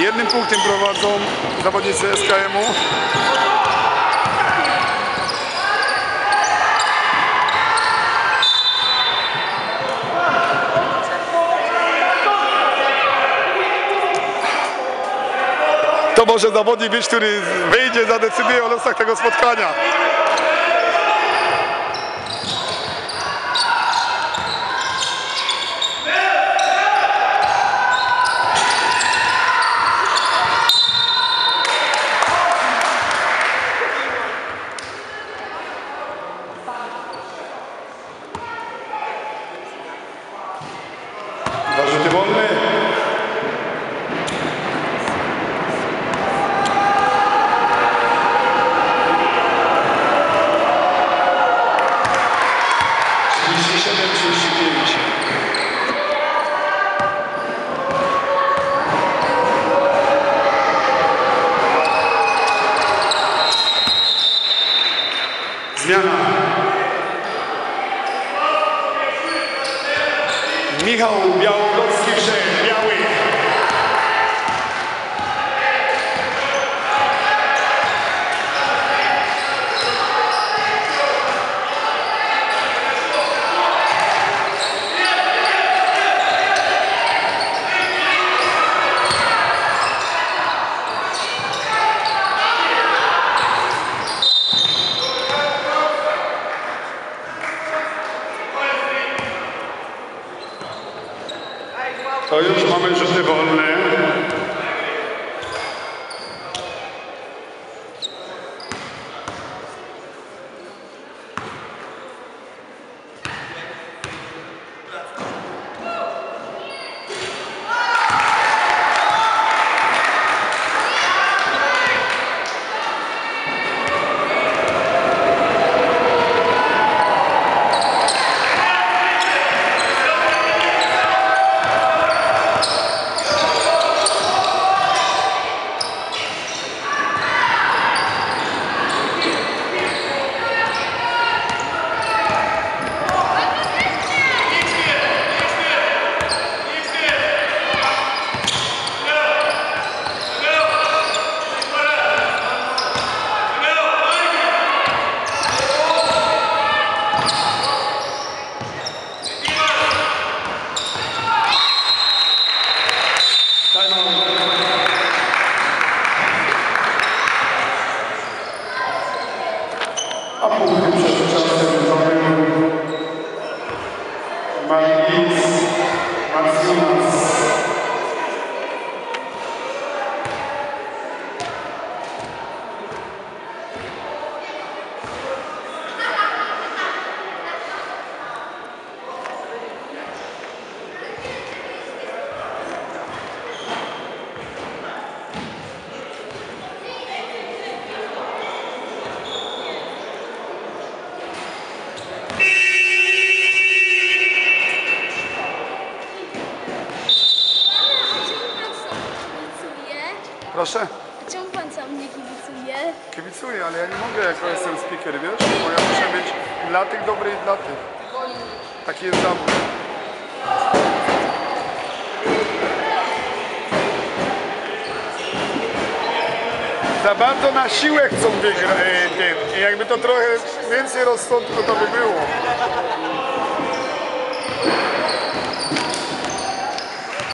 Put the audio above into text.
Jednym punktem prowadzą zawodnicy SKM-u. To może zawodnik być, który wyjdzie, zadecyduje o losach tego spotkania. Zarzuty wolne. Zmiana. Michał Białogocki wszedł, biały. To już mamy rzuty wolne. A punkty przed czasem zdobył Mariusz Marciunas. Proszę? Czemu pan sam mnie kibicuje? Kibicuję, ale ja nie mogę, jako jestem speaker, wiesz? Bo ja muszę być dla tych dobry i dla tych. Taki jest zawód. Za bardzo na siłę chcą wygrać. Jakby to trochę więcej rozsądku to by było.